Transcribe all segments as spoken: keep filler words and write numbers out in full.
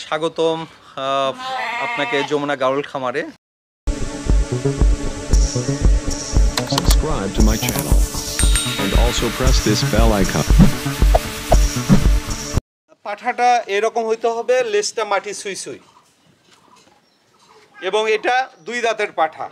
স্বাগতম আপনাকে যমুনা গারল খামারে। Subscribe to my channel and also press this bell icon. পাঠাটা এরকম হইতে হবে, লেজটা মাটি সুই সুই, এবং এটা দুই দাঁতের পাঠা।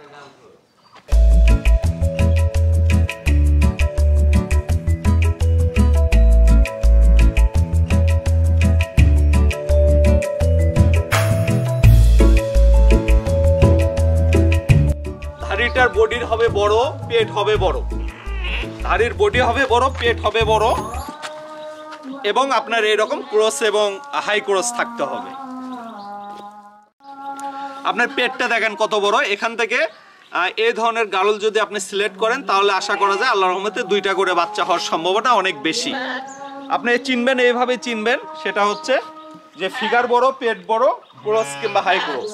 ধাড়িটার বডির হবে বড়, পেট হবে বড়। ধাড়ির বডি হবে বড়, পেট হবে বড়, এবং আপনার এরকম ক্রস এবং হাই ক্রস থাকতে হবে। আপনার পেটটা দেখেন কত বড়। এখান থেকে এই ধরনের গারল যদি আপনি সিলেক্ট করেন তাহলে আশা করা যায় আল্লাহর রহমতে দুইটা করে বাচ্চা হওয়ার সম্ভাবনা অনেক বেশি। আপনি চিনবেন, এইভাবে চিনবেন, সেটা হচ্ছে যে ফিগার বড়, পেট বড়, ক্রস কিংবা হাই ক্রস।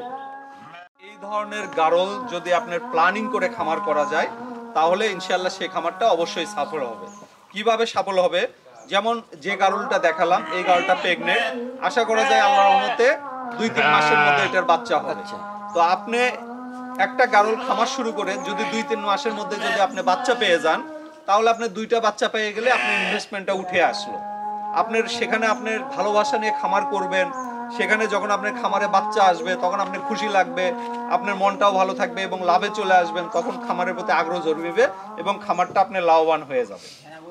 এই ধরনের গারল যদি আপনার প্ল্যানিং করে খামার করা যায় তাহলে ইনশাআল্লাহ সেই খামারটা অবশ্যই সফল হবে। কিভাবে সফল হবে? যেমন যে গারলটা দেখালাম, এই গারলটা প্রেগনেন্ট, আশা করা যায় আল্লাহর রহমতে দুই তিন মাসের মধ্যে এটার বাচ্চা হবে। তো আপনি একটা গারল খামার শুরু করে যদি দুই তিন মাসের মধ্যে যদি আপনি বাচ্চা পেয়ে যান তাহলে আপনি দুইটা বাচ্চা পেয়ে গেলে আপনার ইনভেস্টমেন্টটা উঠে আসলো। আপনার সেখানে আপনার ভালোবাসা নিয়ে খামার করবেন, সেখানে যখন আপনার খামারে বাচ্চা আসবে তখন আপনার খুশি লাগবে, আপনার মনটাও ভালো থাকবে এবং লাভে চলে আসবেন, তখন খামারের প্রতি আগ্রহ জন্মিবে এবং খামারটা আপনার লাভবান হয়ে যাবে।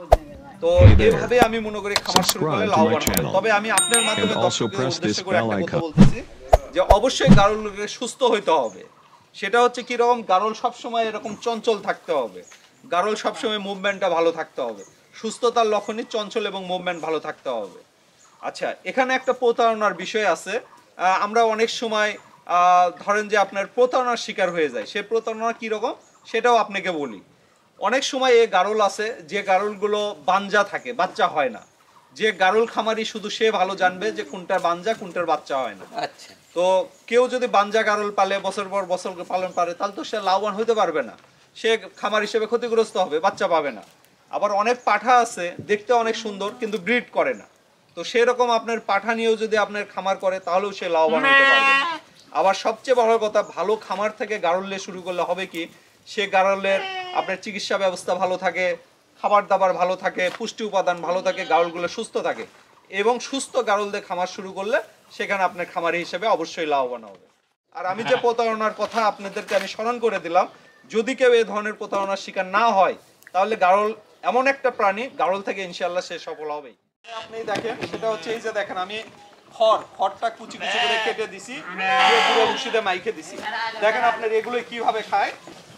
তো এইভাবে আমি মনে করি খামার শুরু করলে লাভবান হবে। তবে আমি আপনার মাধ্যমে দর্শকদের উদ্দেশ্য করে একটা কথা বলতেছি যে অবশ্যই গারলকে সুস্থ হইতে হবে। সেটা হচ্ছে কি রকম, গারল সবসময় এরকম চঞ্চল থাকতে হবে, গারল সবসময় মুভমেন্টটা ভালো থাকতে হবে। সুস্থতার লক্ষণই চঞ্চল এবং মুভমেন্ট ভালো থাকতে হবে। আচ্ছা, এখানে একটা প্রতারণার বিষয় আছে। আমরা অনেক সময় ধরেন যে আপনার প্রতারণার শিকার হয়ে যায়। সে প্রতারণা কীরকম সেটাও আপনাকে বলি। অনেক সময় এই গারল আছে যে গারলগুলো বাঞ্জা থাকে, বাচ্চা হয় না। যে গারল খামারি শুধু সে ভালো জানবে যে কোনটার বাঞ্জা কোনটার বাচ্চা হয় না। আচ্ছা, তো কেউ যদি বাঞ্জা গারল পালে, বছর পর বছর পালন পারে, তাহলে তো সে লাভবান হতে পারবে না, সে খামার হিসেবে ক্ষতিগ্রস্ত হবে, বাচ্চা পাবে না। আবার অনেক পাঠা আছে দেখতে অনেক সুন্দর কিন্তু ব্রিড করে না। তো সেরকম আপনার পাঠা নিয়েও যদি আপনার খামার করে তাহলেও সে লাভবান হতে পারবে না। আবার সবচেয়ে বড় কথা, ভালো খামার থেকে গারলে শুরু করলে হবে কি, সে গারলের আপনার চিকিৎসা ব্যবস্থা ভালো থাকে, খাবার দাবার ভালো থাকে, পুষ্টি উপাদান ভালো থাকে, গারলগুলো সুস্থ থাকে, এবং সুস্থ গারল দিয়ে খামার শুরু করলে সেখানে আপনার খামারি হিসেবে অবশ্যই লাভবান হবে। আর আমি যে প্রতারণার কথা আপনাদেরকে আমি স্মরণ করে দিলাম, যদি কেউ এই ধরনের প্রতারণার শিকার না হয় তাহলে গারল এমন একটা প্রাণী, গারল থেকে ইনশাআল্লাহ সে সফল হবেই। আপনি দেখেন, সেটা হচ্ছে এই যে দেখেন আমি খড় খড়টা কুচি কুচি করে কেটে দিছি, পুরো ভুসিতে মাইকে দিছি। দেখেন আপনার এগুলো কিভাবে খায়।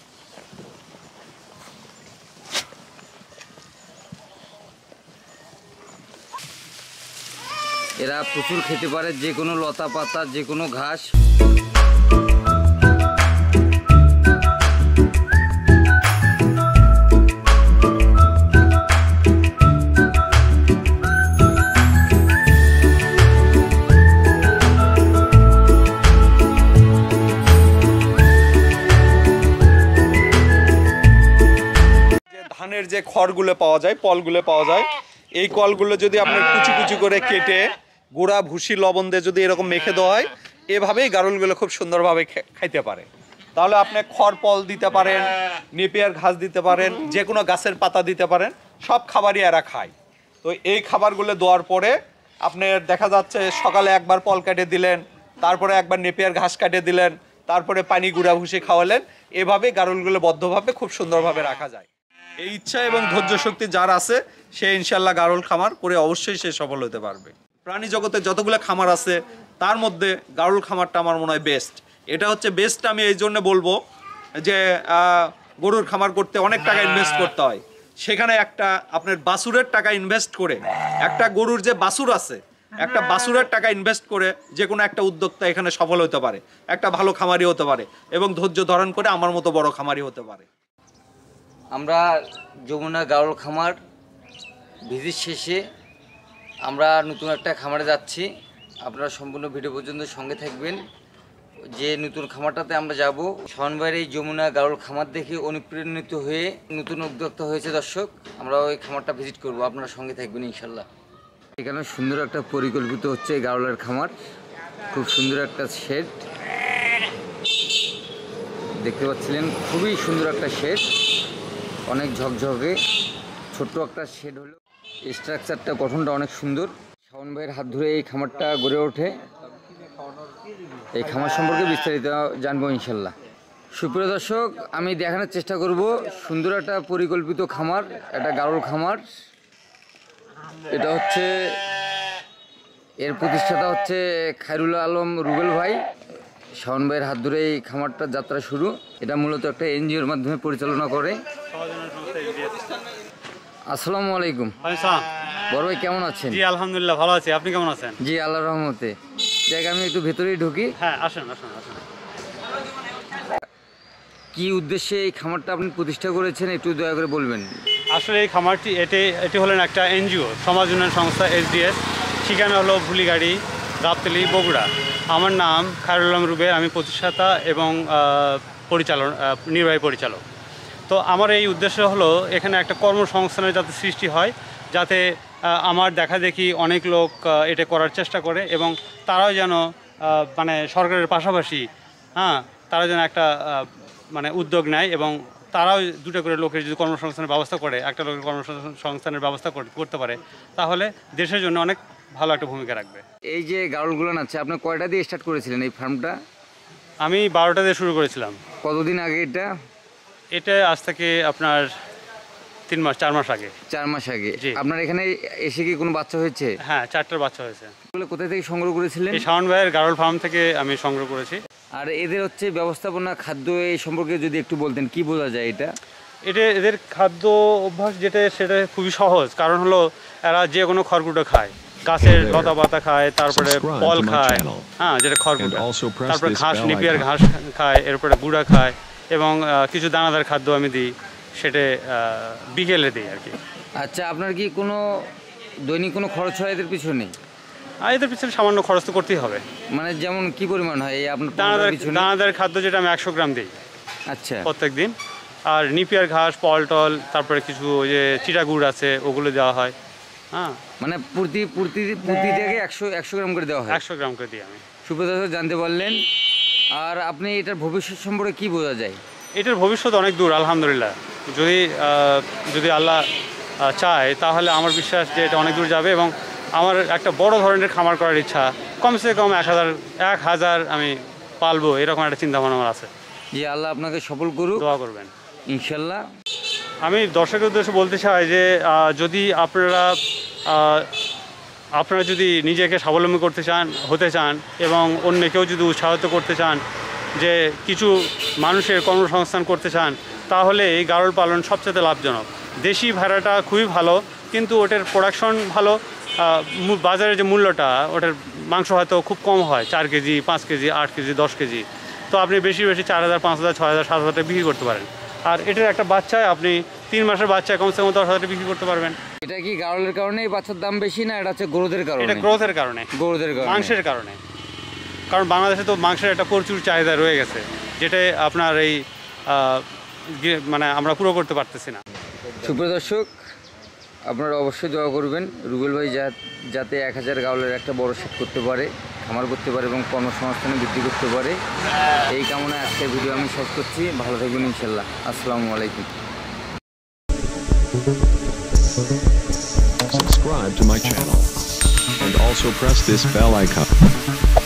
এরা প্রচুর খেতে পারে যে কোনো লতা পাতা, যে কোনো ঘাস। ধানের যে খড়গুলো পাওয়া যায়, পলগুলো পাওয়া যায়, এই কলগুলো যদি আপনার কুচি কুচি করে কেটে গুঁড়া ভুসি লবণ দিয়ে যদি এরকম মেখে দেওয়া হয়, এভাবেই গারলগুলো খুব সুন্দরভাবে খাইতে পারে। তাহলে আপনি খড় পল দিতে পারেন, নেপিয়ার ঘাস দিতে পারেন, যে কোনো গাছের পাতা দিতে পারেন, সব খাবারই এরা খায়। তো এই খাবারগুলো দেওয়ার পরে আপনার দেখা যাচ্ছে সকালে একবার পল কাটে দিলেন, তারপরে একবার নেপিয়ার ঘাস কাটে দিলেন, তারপরে পানি গুঁড়া ভুসি খাওয়ালেন। এভাবে গারলগুলো বদ্ধভাবে খুব সুন্দরভাবে রাখা যায়। এই ইচ্ছা এবং ধৈর্য শক্তি যার আছে সে ইনশাল্লাহ গারল খামার করে অবশ্যই সে সফল হতে পারবে। প্রাণী জগতে যতগুলো খামার আছে তার মধ্যে গারল খামারটা আমার মনে হয় বেস্ট। এটা হচ্ছে বেস্ট আমি এই জন্য বলবো যে গরুর খামার করতে অনেক টাকা ইনভেস্ট করতে হয়, সেখানে একটা আপনার বাছুরের টাকা ইনভেস্ট করে, একটা গরুর যে বাছুর আছে একটা বাছুরের টাকা ইনভেস্ট করে যে কোনো একটা উদ্যোক্তা এখানে সফল হতে পারে, একটা ভালো খামারি হতে পারে এবং ধৈর্য ধারণ করে আমার মতো বড় খামারি হতে পারে। আমরা যমুনা গারল খামার ভিজিট শেষে আমরা নতুন একটা খামারে যাচ্ছি। আপনারা সম্পূর্ণ ভিডিও পর্যন্ত সঙ্গে থাকবেন। যে নতুন খামারটাতে আমরা যাব, শাওনভাইয়ের এই যমুনা গারল খামার দেখে অনুপ্রাণিত হয়ে নতুন উদ্যোক্তা হয়েছে দর্শক, আমরা ওই খামারটা ভিজিট করব। আপনারা সঙ্গে থাকবেন ইনশাল্লাহ। এখানে সুন্দর একটা পরিকল্পিত হচ্ছে এই গারলের খামার। খুব সুন্দর একটা শেড দেখতে পাচ্ছিলেন, খুবই সুন্দর একটা শেড, অনেক ঝকঝকে ছোট্ট একটা শেড হলো। স্ট্রাকচারটা গঠনটা অনেক সুন্দর। শাওন ভাইয়ের হাত ধরে এই খামারটা গড়ে ওঠে। এই খামার সম্পর্কে বিস্তারিত জানবো ইনশাল্লাহ। সুপ্রিয় দর্শক, আমি দেখানোর চেষ্টা করব সুন্দর একটা পরিকল্পিত খামার, একটা গারল খামার। এটা হচ্ছে, এর প্রতিষ্ঠাতা হচ্ছে খায়রুল আলম রুবেল ভাই। শাওন ভাইয়ের হাত ধরে এই খামারটার যাত্রা শুরু। এটা মূলত একটা এনজিওর মাধ্যমে পরিচালনা করে। আসসালামু আলাইকুম। বড় ভাই কেমন আছেন? জি আলহামদুলিল্লাহ ভালো আছি, আপনি কেমন আছেন? জি আল্লাহর রহমতে। দেখ আমি একটু ভেতরেই ঢুকি। হ্যাঁ আসেন আসেন আসেন। কি উদ্দেশ্যে এই খামারটা আপনি প্রতিষ্ঠা করেছেন একটু দয়া করে বলবেন। আসলে এই খামারটি এটি এটি হলেন একটা এনজিও, সমাজ উন্নয়ন সংস্থা এসডিএস। ঠিকানা হলো ভুলিগাড়ি, গাবতলী, বগুড়া। আমার নাম খায়রুল আলম রুবেল, আমি প্রতিষ্ঠাতা এবং পরিচালন নির্বাহী পরিচালক। তো আমার এই উদ্দেশ্য হলো এখানে একটা কর্মসংস্থানের যাতে সৃষ্টি হয়, যাতে আমার দেখা দেখি অনেক লোক এটা করার চেষ্টা করে এবং তারাও যেন মানে সরকারের পাশাপাশি হ্যাঁ তারা যেন একটা মানে উদ্যোগ নেয় এবং তারাও দুটো করে লোকের যদি কর্মসংস্থানের ব্যবস্থা করে, একটা লোকের কর্মসংস্থানের ব্যবস্থা করতে পারে, তাহলে দেশের জন্য অনেক ভালো একটা ভূমিকা রাখবে। এই যে গারলগুলো আছে, আপনি কয়টা দিয়ে স্টার্ট করেছিলেন এই ফার্মটা? আমি বারোটা দিয়ে শুরু করেছিলাম। কতদিন আগে এটা? এটা আজ থেকে আপনার তিন মাস চার মাস আগে। চার মাস আগে। আপনার এখানে এসে কি কোনো বাচ্চা হয়েছে? হ্যাঁ, চারটার বাচ্চা হয়েছে। কোথায় থেকে সংগ্রহ করেছিলেন? এই শাওন ভাইয়ের গারল ফার্ম থেকে আমি সংগ্রহ করেছি। আর এদের হচ্ছে ব্যবস্থাপনা, খাদ্য এই সম্পর্কে যদি একটু বলতেন, কি বোঝা যায় এটা? এটা এদের খাদ্য অভ্যাস যেটা সেটা খুবই সহজ, কারণ হলো এরা যে কোনো খড়কুটো খায়, গাছের লতা পাতা খায়, তারপরে ফল খায়, হ্যাঁ যেটা খড়কুটো, তারপরে ঘাস, নিপিয়ার ঘাস খায়, এরপরে গুঁড়া খায় এবং কিছু দানাদার খাদ্য আমি দিই, সেটা বিকেলে দিই আর কি। আচ্ছা, আপনার কি কোনো দৈনিক কোনো খরচ হয় এদের পিছনে? আর এদের পিছনে সামান্য খরচ তো করতেই হবে। মানে যেমন কি পরিমাণ হয় এই আপনার? দানাদার দানাদার খাদ্য যেটা আমি একশো গ্রাম দিই আচ্ছা প্রত্যেক দিন, আর নিপিয়ার ঘাস, পলটল, তারপরে কিছু ওই যে চিটা গুড় আছে ওগুলো দেওয়া হয়। হ্যাঁ, মানে প্রতি প্রতি প্রতি থেকে একশো একশো গ্রাম করে দেওয়া হয়? একশো গ্রাম করে দিই আমি। সুপ্রদর্শক জানতে পারলেন। আর আপনি এটার ভবিষ্যৎ সম্পর্কে কি বোঝা যায়? এটার ভবিষ্যৎ অনেক দূর আলহামদুলিল্লাহ। যদি যদি আল্লাহ চায় তাহলে আমার বিশ্বাস যে এটা অনেক দূর যাবে এবং আমার একটা বড় ধরনের খামার করার ইচ্ছা, কমসে কম এক হাজার এক হাজার আমি পালবো, এরকম একটা চিন্তা ভাবনা আমার আছে। জি, আল্লাহ আপনাকে সফল করুক, দোয়া করবেন ইনশাল্লাহ। আমি দর্শকের উদ্দেশ্যে বলতে চাই যে যদি আপনারা আপনারা যদি নিজেকে স্বাবলম্বী করতে চান, হতে চান এবং অন্যকেও যদি উৎসাহিত করতে চান, যে কিছু মানুষের কর্মসংস্থান করতে চান, তাহলে এই গারল পালন সবচেয়ে লাভজনক। দেশি ভেড়াটা খুবই ভালো, কিন্তু ওটার প্রোডাকশন ভালো, বাজারে যে মূল্যটা ওটার মাংস হয়তো খুব কম হয়, চার কেজি পাঁচ কেজি আট কেজি দশ কেজি, তো আপনি বেশি বেশি চার হাজার পাঁচ হাজার ছয় হাজার সাত হাজার বিক্রি করতে পারেন। আর এটার একটা বাচ্চায় আপনি তিন মাসের বাচ্চায় কমসে কম দশ হাজার বিক্রি করতে পারবেন। এটা কি গারলের কারণে বাচ্চার দাম বেশি, না এটা হচ্ছে গ্রোথের কারণে? এটা গ্রোথের কারণে, গ্রোথের কারণে, মাংসের কারণে। কারণ বাংলাদেশে তো মাংসের একটা প্রচুর চাহিদা রয়ে গেছে, যেটা আপনার এই মানে আমরা পুরো করতে পারতেছি না। সুপ্রিয় দর্শক, আপনারা অবশ্যই দোয়া করবেন রুবেল ভাই যাতে এক হাজার গাওলের একটা বড় শেড করতে পারে, খামার করতে পারে এবং কর্মসংস্থানে বৃদ্ধি করতে পারে। এই কামনায় আজকের ভিডিও আমি শেষ করছি। ভালো থাকবেন ইনশাল্লাহ। আসসালামু আলাইকুম। Subscribe to my channel and also press this bell icon.